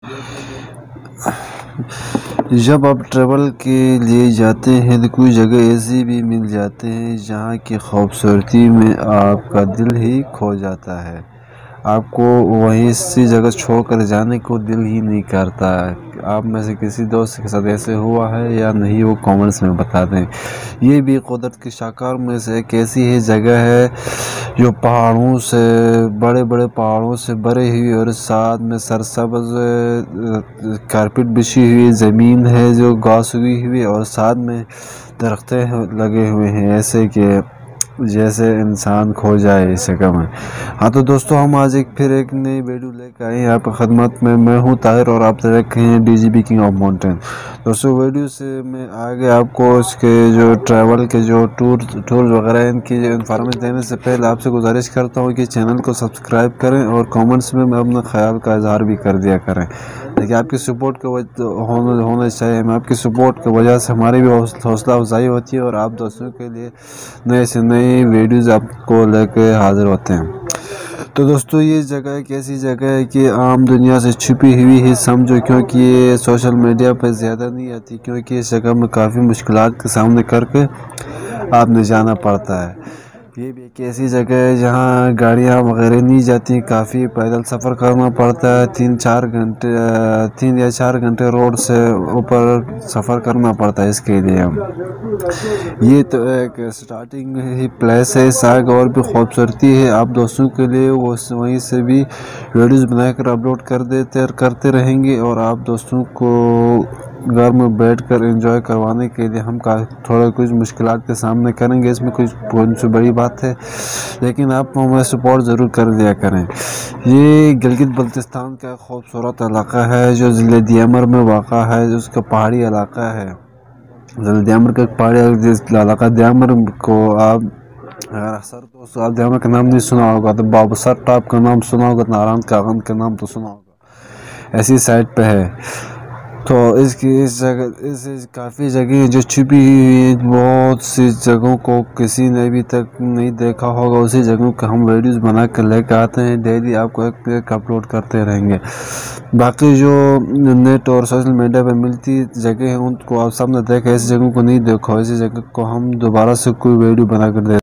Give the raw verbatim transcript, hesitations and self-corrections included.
جب آپ ٹریول کے لیے جاتے ہیں تو کوئی جگہ ایسی بھی مل جاتے ہیں جہاں کی خوبصورتی میں آپ کا دل ہی کھو جاتا ہے، آپ کو وہیں سی جگہ چھوڑ کر جانے کو دل ہی نہیں کرتا ہے۔ آپ میں سے کسی دوست کے ساتھ ایسے ہوا ہے یا نہیں، وہ کامنٹس میں بتا دیں۔ یہ بھی قدرت کے شاہکار میں سے ایک ایسی ہی جگہ ہے جو پہاڑوں سے بڑے بڑے پہاڑوں سے بھرے ہوئی اور ساتھ میں سرسبز کارپیٹ بچھی ہوئی زمین ہے جو گھاس ہوئی ہوئی اور ساتھ میں درختیں لگے ہوئے ہیں، ایسے کہ جیسے انسان کھو جائے اس جگہ میں۔ ہاں تو دوستو، ہم آج ایک پھر ایک نئی ویڈیو لے کے آئے ہیں آپ کی خدمت میں۔ میں ہوں طاہر اور آپ دیکھ رہے ہیں D G B king of mountain. دوستو، ویڈیو سے میں آگے آپ کو اس کے جو ٹریول کے جو ٹور ٹور وغیرہ ان کی انفارمیشن دینے سے پہلے آپ سے گزارش کرتا ہوں کہ چینل کو سبسکرائب کریں اور کامنٹس میں اپنا خیال کا اظہار بھی کر دیا کریں، لیکن آپ کی سپورٹ کا ہونا چاہیے۔ ہمیں آپ کی سپورٹ کی وجہ سے ہماری بھی حوصلہ افزائی ہوتی ہے اور آپ دوستوں کے لیے نئے سے نئی ویڈیوز آپ کو لے کے حاضر ہوتے ہیں۔ تو دوستو، یہ جگہ ایک ایسی جگہ ہے کہ عام دنیا سے چھپی ہوئی ہی سمجھو، کیونکہ یہ سوشل میڈیا پہ زیادہ نہیں آتی، کیونکہ اس جگہ میں کافی مشکلات کے سامنے کر کے آپ نے جانا پڑتا ہے۔ یہ بھی ایک ایسی جگہ ہے جہاں گاڑیاں وغیرہ نہیں جاتی، کافی پیدل سفر کرنا پڑتا ہے، تین چار گھنٹے تین یا چار گھنٹے روڈ سے اوپر سفر کرنا پڑتا ہے اس کے لیے۔ یہ تو ایک سٹارٹنگ ہی پلیس ہے، اس آگے اور بھی خوبصورتی ہے، آپ دوستوں کے لیے وہ وہیں سے بھی ویڈیوز بنا کر اپلوڈ کر دیتے کرتے رہیں گے، اور آپ دوستوں کو گھر میں بیٹھ کر انجوائے کروانے کے لیے ہم تھوڑا کچھ مشکلات کے سامنے کریں گے، اس میں کچھ بہت بڑی بات ہے، لیکن آپ ہمیں سپورٹ ضرور کر دیا کریں۔ یہ گلگت بلتستان کا خوبصورت علاقہ ہے جو ضلع دیامر میں واقع ہے، اس کا پہاڑی علاقہ ہے۔ ضلع دیامر کا پہاڑی علاقہ دیامر کو آپ اگر اکثر تو آپ دیامر کا نام نہیں سنا ہوگا تو بابسر ٹاپ کا نام سنا ہوگا، ناران کاغن کا نام تو سنا ہوگا، ایسی سائٹ پہ ہے۔ تو اس کی اس جگہ اس کافی جگہیں جو چھپی ہوئی بہت سی جگہوں کو کسی نے ابھی تک نہیں دیکھا ہوگا، اسی جگہوں کا ہم ویڈیوز بنا کر لے کے آتے ہیں، ڈیلی آپ کو ایک ایک اپلوڈ کرتے رہیں گے۔ باقی جو نیٹ اور سوشل میڈیا پہ ملتی جگہ ہیں ان کو آپ سب نے دیکھا، ایسی جگہوں کو نہیں دیکھا، ایسی جگہ کو ہم دوبارہ سے کوئی ویڈیو بنا کر دے